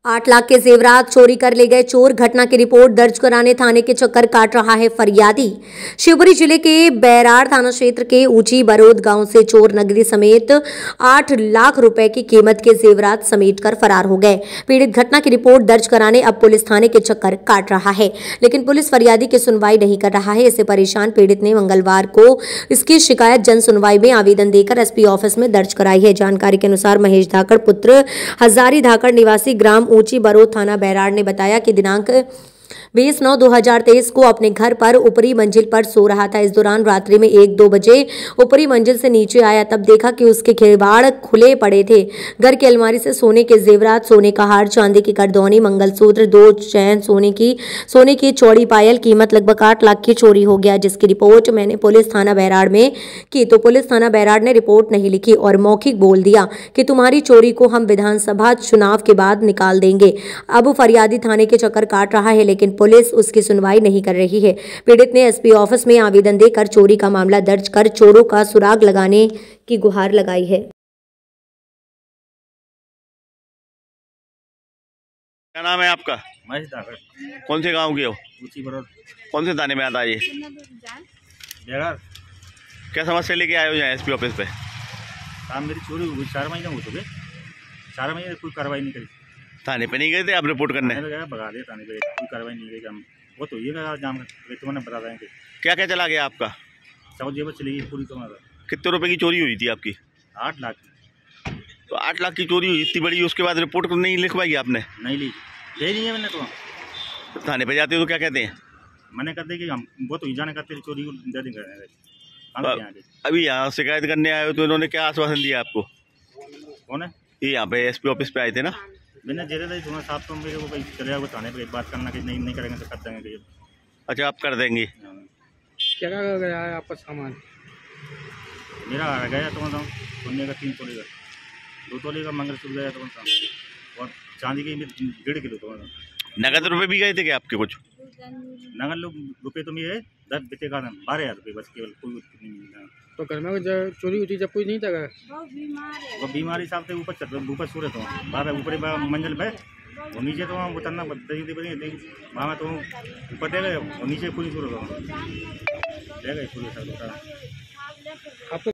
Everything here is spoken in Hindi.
8 लाख के जेवरात चोरी कर ले गए चोर। घटना की रिपोर्ट दर्ज कराने थाने के चक्कर काट रहा है फरियादी। शिवपुरी जिले के बैराड़ थाना क्षेत्र के ऊंची बरोद गांव से चोर नगदी समेत 8 लाख रुपए की कीमत के जेवरात समेटकर फरार हो गए। पीड़ित घटना की रिपोर्ट दर्ज कराने अब पुलिस थाने के चक्कर काट रहा है, लेकिन पुलिस फरियादी की सुनवाई नहीं कर रहा है। इससे परेशान पीड़ित ने मंगलवार को इसकी शिकायत जन सुनवाई में आवेदन देकर एसपी ऑफिस में दर्ज कराई है। जानकारी के अनुसार महेश धाकड़ पुत्र हजारी धाकड़ निवासी ग्राम ऊंची बरोद थाना बैराड़ ने बताया कि दिनांक 20/9/2023 को अपने घर पर ऊपरी मंजिल पर सो रहा था। इस दौरान रात्रि में 1-2 बजे ऊपरी मंजिल से नीचे आया, तब देखा कि उसके किवाड़ खुले पड़े थे। घर की अलमारी से सोने के जेवरात, सोने का हार, चांदी की करदौनी, मंगलसूत्र, 2 चैन सोने की चौड़ी पायल, कीमत लगभग 8 लाख की चोरी हो गया, जिसकी रिपोर्ट मैंने पुलिस थाना बैराड़ में की तो पुलिस थाना बैराड़ ने रिपोर्ट नहीं लिखी और मौखिक बोल दिया कि तुम्हारी चोरी को हम विधानसभा चुनाव के बाद निकाल देंगे। अब फरियादी थाने के चक्कर काट रहा है, लेकिन पुलिस उसकी सुनवाई नहीं कर रही है। पीड़ित ने एसपी ऑफिस में आवेदन देकर चोरी का मामला दर्ज कर चोरों का सुराग लगाने की गुहार लगाई है। क्या नाम है आपका? महेश धाकड़। कौन से गांव के हो? ऊंची बरोद। कौन से थाने में आता है ये? बैराड़। क्या समस्या लेके आए हो यहाँ एसपी ऑफिस पे? काम मेरी चोरी हो गई, 4 महीने हो चुके। 4 महीने कोई कार्रवाई नहीं करी। थाने पे नहीं गए थे आप रिपोर्ट करने? थाने पे गया, भगा दिया थाने पे, कोई कार्रवाई नहीं करी। हम वो तो ये जाम तुम्हें बता देंगे। क्या क्या चला गया आपका? सब जेब चली गई पूरी। तुम्हारा कितने रुपए की चोरी हुई थी आपकी? 8 लाख। तो 8 लाख की चोरी हुई इतनी बड़ी, उसके बाद रिपोर्ट नहीं लिखवाई आपने? नहीं ली, ले ली है मैंने। तो थाने पे जाते हो तो क्या कहते हैं? मैंने कहते कि हम वो तो जाने करते चोरी को दे देंगे। अभी यहाँ शिकायत करने आए हो तो इन्होंने क्या आश्वासन दिया आपको? कौन है ये? यहाँ पे एसपी ऑफिस पे आए थे ना? मैंने जेरे थे तुम्हारे साथ, तो मेरे को चले जाओ थाने पे बात करना कि नहीं करेंगे तो कर देंगे। अच्छा, आप कर देंगे? क्या गया है आपका सामान? मेरा आ गया तुम्हारा सोने का 3 तोले का, 2 तोले का मंगलसूत्र गया तुम्हारा, और चांदी के 1.5 किलो तुम्हारा। नगद रुपए भी गए थे क्या आपके? कुछ नगद लोग रुपये तो मेरे 10 बीते का 12,000 रुपये बस, केवल कोई नहीं मिला। तो घर में जब चोरी हुई थी जब कोई नहीं था? वो बीमारी हिसाब से ऊपर सो रहे तो बाबा ऊपर मंजिल पे, वो नीचे तो वहाँ उतरना वहाँ तो ऊपर दे गए, नीचे कोई सो रहे तो दे गए पूरे।